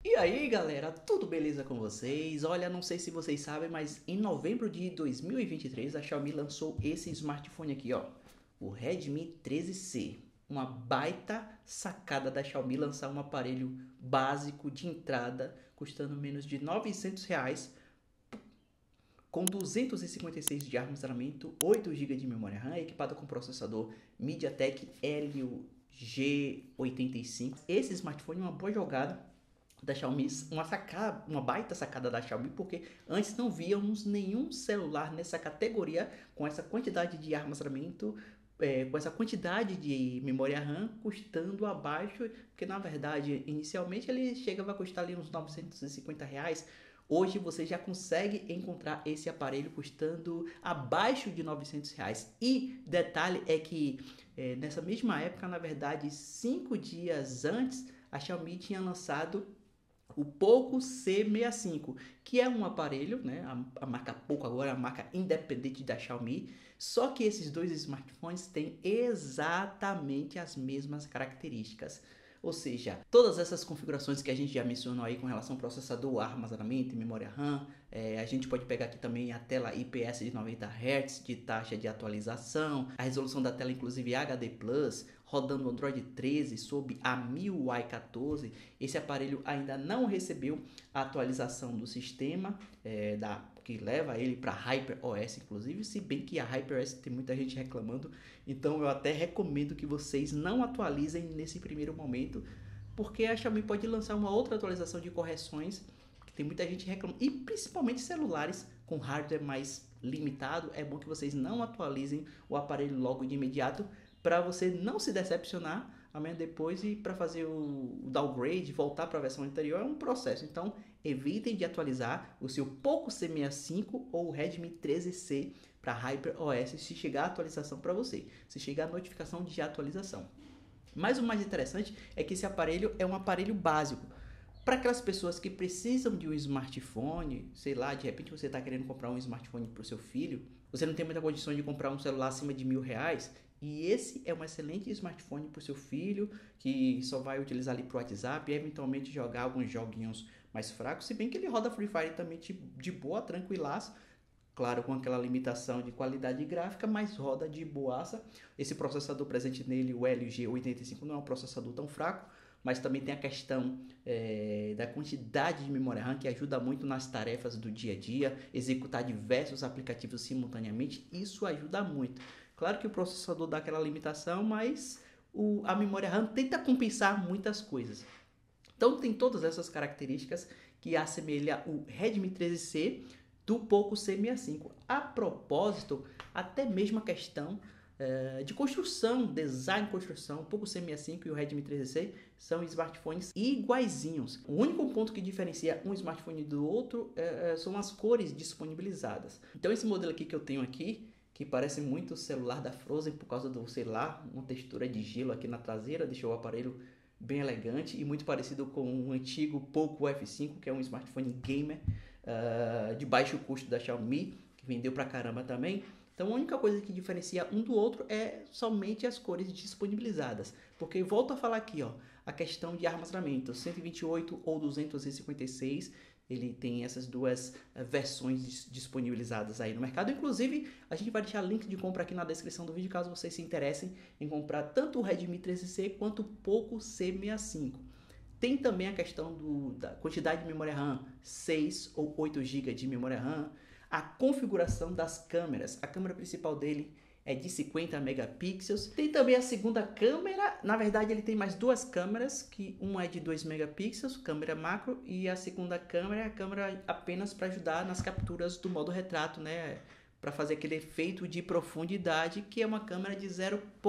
E aí galera, tudo beleza com vocês? Olha, não sei se vocês sabem, mas em novembro de 2023 a Xiaomi lançou esse smartphone aqui, ó, o Redmi 13C. Uma baita sacada da Xiaomi lançar um aparelho básico de entrada custando menos de R$ 900, com 256 de armazenamento, 8 GB de memória RAM, equipado com processador MediaTek Helio G85. Esse smartphone é uma boa jogada da Xiaomi, uma baita sacada da Xiaomi, porque antes não víamos nenhum celular nessa categoria com essa quantidade de armazenamento, com essa quantidade de memória RAM custando abaixo, porque na verdade inicialmente ele chegava a custar ali uns R$ 950. Hoje você já consegue encontrar esse aparelho custando abaixo de R$ 900. E detalhe é que nessa mesma época, na verdade 5 dias antes, a Xiaomi tinha lançado o Poco C65, que é um aparelho, né? A marca Poco agora é a marca independente da Xiaomi, só que esses dois smartphones têm exatamente as mesmas características. Ou seja, todas essas configurações que a gente já mencionou aí com relação ao processador, armazenamento e memória RAM, a gente pode pegar aqui também a tela IPS de 90 Hz de taxa de atualização, a resolução da tela inclusive HD+, rodando Android 13 sob a MIUI 14. Esse aparelho ainda não recebeu a atualização do sistema, que leva ele para HyperOS, inclusive, se bem que a HyperOS tem muita gente reclamando, então eu até recomendo que vocês não atualizem nesse primeiro momento, porque a Xiaomi pode lançar uma outra atualização de correções, que tem muita gente reclamando, e principalmente celulares com hardware mais limitado, é bom que vocês não atualizem o aparelho logo de imediato, para você não se decepcionar amanhã depois, e para fazer o downgrade, voltar para a versão anterior, é um processo. Então evitem de atualizar o seu Poco C65 ou o Redmi 13C para HyperOS se chegar a atualização para você, se chegar a notificação de atualização. Mas o mais interessante é que esse aparelho é um aparelho básico. Para aquelas pessoas que precisam de um smartphone, sei lá, de repente você está querendo comprar um smartphone para o seu filho, você não tem muita condição de comprar um celular acima de R$ 1.000, e esse é um excelente smartphone para o seu filho, que só vai utilizar ali para o WhatsApp e eventualmente jogar alguns joguinhos mais fracos, se bem que ele roda Free Fire também de boa, tranquilaço, claro, com aquela limitação de qualidade gráfica, mas roda de boaça. Esse processador presente nele, o Helio G85, não é um processador tão fraco, mas também tem a questão da quantidade de memória RAM, que ajuda muito nas tarefas do dia a dia, executar diversos aplicativos simultaneamente, isso ajuda muito. Claro que o processador dá aquela limitação, mas a memória RAM tenta compensar muitas coisas. Então tem todas essas características que assemelha o Redmi 13C do Poco C65. A propósito, até mesmo a questão de construção, design e construção, o Poco C65 e o Redmi 13C são smartphones iguaizinhos. O único ponto que diferencia um smartphone do outro são as cores disponibilizadas. Então esse modelo aqui que eu tenho aqui, que parece muito o celular da Frozen por causa do, sei lá, uma textura de gelo aqui na traseira, deixou o aparelho bem elegante e muito parecido com um antigo Poco F5, que é um smartphone gamer de baixo custo da Xiaomi, que vendeu pra caramba também. Então a única coisa que diferencia um do outro é somente as cores disponibilizadas, porque volto a falar aqui, ó, a questão de armazenamento, 128 ou 256, ele tem essas duas versões disponibilizadas aí no mercado. Inclusive, a gente vai deixar link de compra aqui na descrição do vídeo, caso vocês se interessem em comprar tanto o Redmi 13C quanto o Poco C65. Tem também a questão da quantidade de memória RAM, 6 ou 8 GB de memória RAM, a configuração das câmeras. A câmera principal dele é de 50 megapixels. Tem também a segunda câmera, na verdade ele tem mais duas câmeras, que uma é de 2 megapixels, câmera macro, e a segunda câmera é a câmera apenas para ajudar nas capturas do modo retrato, né? Para fazer aquele efeito de profundidade, que é uma câmera de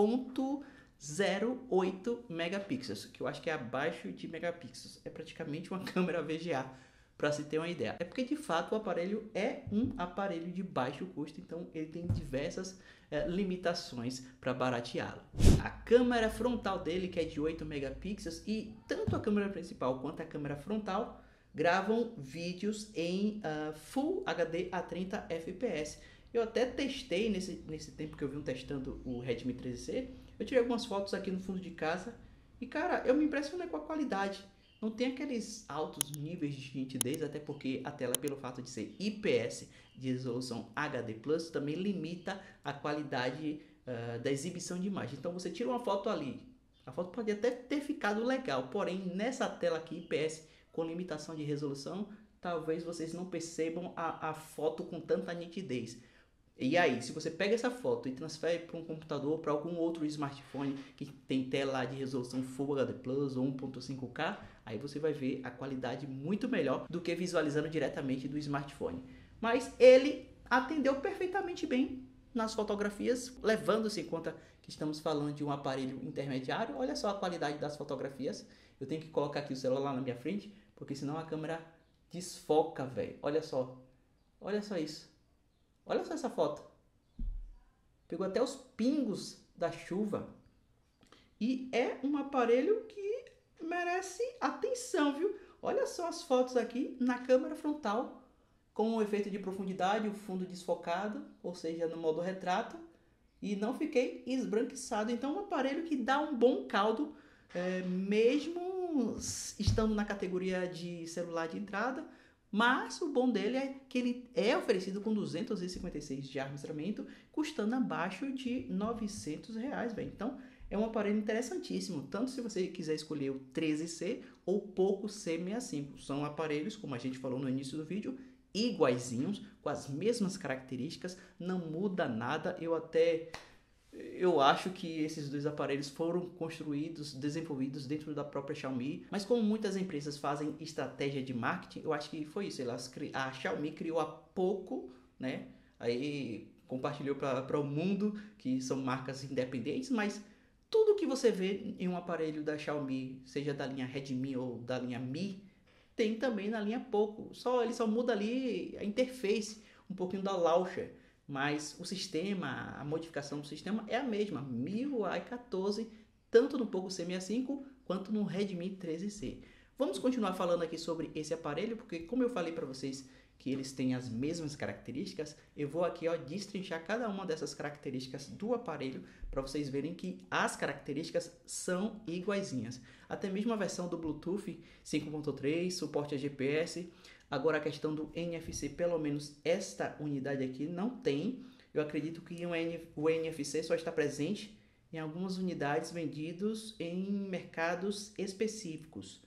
0,08 megapixels, que eu acho que é abaixo de megapixels. É praticamente uma câmera VGA, para se ter uma ideia. É porque de fato o aparelho é um aparelho de baixo custo, então ele tem diversas limitações para barateá-lo. A câmera frontal dele, que é de 8 megapixels, e tanto a câmera principal quanto a câmera frontal gravam vídeos em Full HD a 30 fps. Eu até testei nesse tempo que eu vim testando o Redmi 13C, eu tirei algumas fotos aqui no fundo de casa e cara, eu me impressionei com a qualidade. Não tem aqueles altos níveis de nitidez, até porque a tela, pelo fato de ser IPS de resolução HD+, também limita a qualidade da exibição de imagem. Então você tira uma foto ali, a foto pode até ter ficado legal, porém nessa tela aqui IPS com limitação de resolução, talvez vocês não percebam a foto com tanta nitidez. E aí, se você pega essa foto e transfere para um computador, para algum outro smartphone que tem tela de resolução Full HD Plus ou 1.5K, aí você vai ver a qualidade muito melhor do que visualizando diretamente do smartphone. Mas ele atendeu perfeitamente bem nas fotografias, levando-se em conta que estamos falando de um aparelho intermediário. Olha só a qualidade das fotografias. Eu tenho que colocar aqui o celular na minha frente, porque senão a câmera desfoca, velho. Olha só isso. Olha só essa foto. Pegou até os pingos da chuva. E é um aparelho que merece atenção, viu? Olha só as fotos aqui na câmera frontal, com o efeito de profundidade, o fundo desfocado, ou seja, no modo retrato. E não fiquei esbranquiçado. Então é um aparelho que dá um bom caldo, mesmo estando na categoria de celular de entrada. Mas o bom dele é que ele é oferecido com 256 de armazenamento, custando abaixo de R$900, velho. Então é um aparelho interessantíssimo, tanto se você quiser escolher o 13C ou o Poco C65. São aparelhos, como a gente falou no início do vídeo, iguaizinhos, com as mesmas características, não muda nada. Eu acho que esses dois aparelhos foram construídos, desenvolvidos dentro da própria Xiaomi, mas como muitas empresas fazem estratégia de marketing, eu acho que foi isso. A Xiaomi criou há pouco, né? Aí compartilhou para o mundo que são marcas independentes, mas tudo que você vê em um aparelho da Xiaomi, seja da linha Redmi ou da linha Mi, tem também na linha Poco. Ele só muda ali a interface, um pouquinho da launcher. Mas o sistema, a modificação do sistema é a mesma, MIUI 14, tanto no Poco C65 quanto no Redmi 13C. Vamos continuar falando aqui sobre esse aparelho, porque como eu falei para vocês que eles têm as mesmas características, eu vou aqui destrinchar cada uma dessas características do aparelho para vocês verem que as características são iguaizinhas. Até mesmo a versão do Bluetooth 5.3, suporte a GPS. Agora a questão do NFC, pelo menos esta unidade aqui não tem. Eu acredito que o NFC só está presente em algumas unidades vendidas em mercados específicos.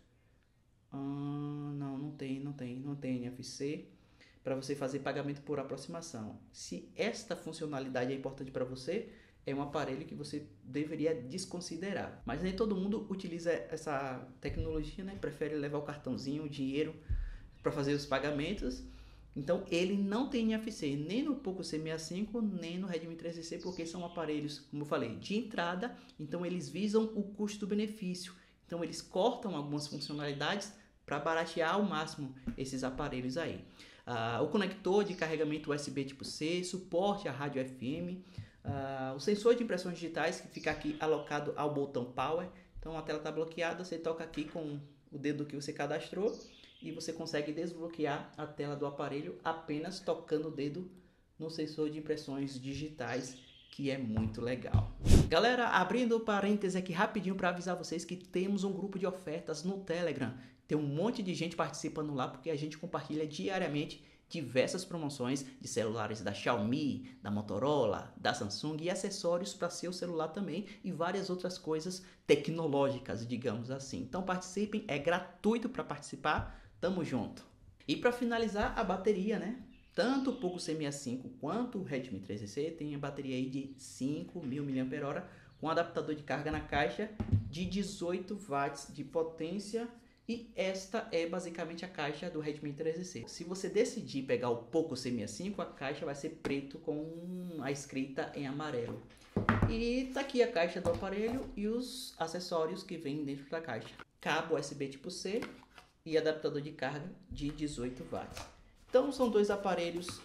Não tem NFC para você fazer pagamento por aproximação. Se esta funcionalidade é importante para você, é um aparelho que você deveria desconsiderar. Mas nem todo mundo utiliza essa tecnologia, né? Prefere levar o cartãozinho, o dinheiro para fazer os pagamentos. Então ele não tem NFC nem no Poco C65 nem no Redmi 13C, porque são aparelhos, como eu falei, de entrada. Então eles visam o custo-benefício. Então eles cortam algumas funcionalidades para baratear ao máximo esses aparelhos aí. O conector de carregamento USB tipo C, suporte a rádio FM, o sensor de impressões digitais que fica aqui alocado ao botão Power. Então a tela está bloqueada, você toca aqui com o dedo que você cadastrou e você consegue desbloquear a tela do aparelho apenas tocando o dedo no sensor de impressões digitais, que é muito legal. Galera, abrindo parênteses aqui rapidinho para avisar vocês que temos um grupo de ofertas no Telegram. Tem um monte de gente participando lá porque a gente compartilha diariamente diversas promoções de celulares da Xiaomi, da Motorola, da Samsung e acessórios para seu celular também e várias outras coisas tecnológicas, digamos assim. Então participem, é gratuito para participar, tamo junto. E para finalizar, a bateria, né? Tanto o Poco C65 quanto o Redmi 13C tem a bateria aí de 5.000 mAh com adaptador de carga na caixa de 18 watts de potência. E esta é basicamente a caixa do Redmi 13C. Se você decidir pegar o Poco C65, a caixa vai ser preto com a escrita em amarelo. E tá aqui a caixa do aparelho e os acessórios que vêm dentro da caixa. Cabo USB tipo C e adaptador de carga de 18 watts. Então são dois aparelhos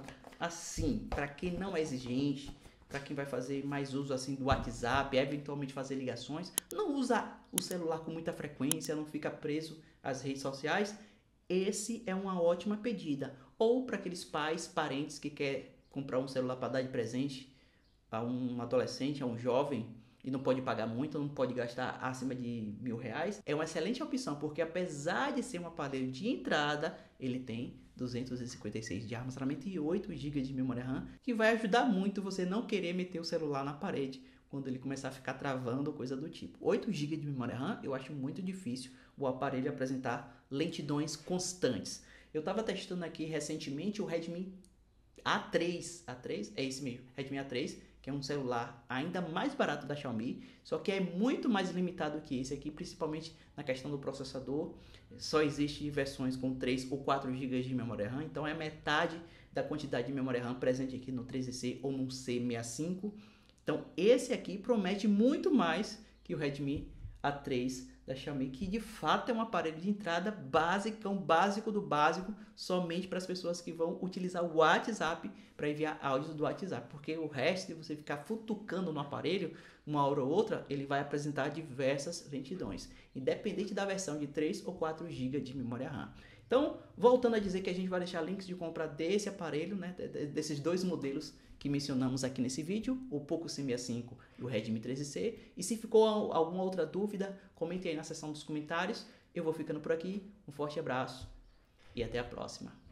assim, para quem não é exigente, para quem vai fazer mais uso assim do WhatsApp, eventualmente fazer ligações, não usa o celular com muita frequência, não fica preso às redes sociais, esse é uma ótima pedida. Ou para aqueles pais, parentes que quer comprar um celular para dar de presente a um adolescente, a um jovem, e não pode pagar muito, não pode gastar acima de R$ 1.000, é uma excelente opção, porque apesar de ser um aparelho de entrada, ele tem 256 de armazenamento e 8 GB de memória RAM, que vai ajudar muito você não querer meter o celular na parede quando ele começar a ficar travando ou coisa do tipo. 8 GB de memória RAM, eu acho muito difícil o aparelho apresentar lentidões constantes. Eu estava testando aqui recentemente o Redmi A3, é esse mesmo, Redmi A3, que é um celular ainda mais barato da Xiaomi, só que é muito mais limitado que esse aqui, principalmente na questão do processador. Só existe versões com 3 ou 4 GB de memória RAM, então é metade da quantidade de memória RAM presente aqui no 13C ou no C65. Então esse aqui promete muito mais que o Redmi A3 da Xiaomi, que de fato é um aparelho de entrada básico do básico, somente para as pessoas que vão utilizar o WhatsApp para enviar áudios do WhatsApp, porque o resto de você ficar futucando no aparelho, uma hora ou outra, ele vai apresentar diversas lentidões, independente da versão de 3 ou 4 GB de memória RAM. Então, voltando a dizer que a gente vai deixar links de compra desse aparelho, né, desses dois modelos que mencionamos aqui nesse vídeo, o Poco C65 e o Redmi 13C. E se ficou alguma outra dúvida, comente aí na seção dos comentários. Eu vou ficando por aqui, um forte abraço e até a próxima.